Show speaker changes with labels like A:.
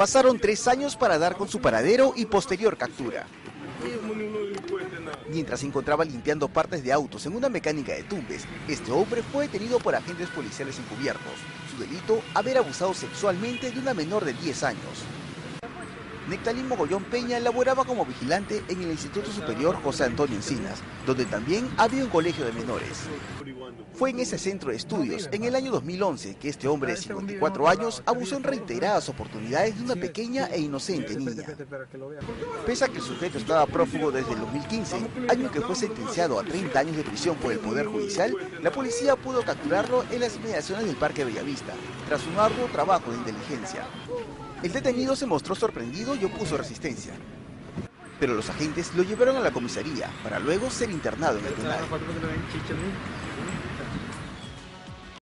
A: Pasaron 3 años para dar con su paradero y posterior captura. Mientras se encontraba limpiando partes de autos en una mecánica de Tumbes, este hombre fue detenido por agentes policiales encubiertos. Su delito, haber abusado sexualmente de una menor de 10 años. Nectalín Mogollón Peña laboraba como vigilante en el Instituto Superior José Antonio Encinas, donde también había un colegio de menores. Fue en ese centro de estudios, en el año 2011, que este hombre de 54 años abusó en reiteradas oportunidades de una pequeña e inocente niña. Pese a que el sujeto estaba prófugo desde el 2015, año que fue sentenciado a 30 años de prisión por el Poder Judicial, la policía pudo capturarlo en las inmediaciones del Parque Bellavista, tras un arduo trabajo de inteligencia. El detenido se mostró sorprendido y opuso resistencia, pero los agentes lo llevaron a la comisaría para luego ser internado en el penal.